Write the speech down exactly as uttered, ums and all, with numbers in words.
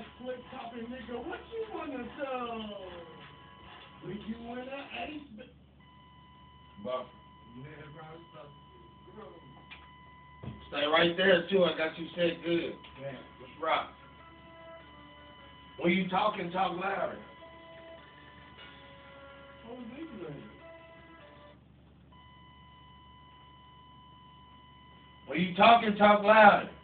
Flip topping nigga, what you wanna do? Will you wanna ace? Buff. Yeah, bro, stop. Stay right there too. I got you set good. Yeah. Let's rock. When you talking, talk louder. What was he doing? When you talking, talk louder.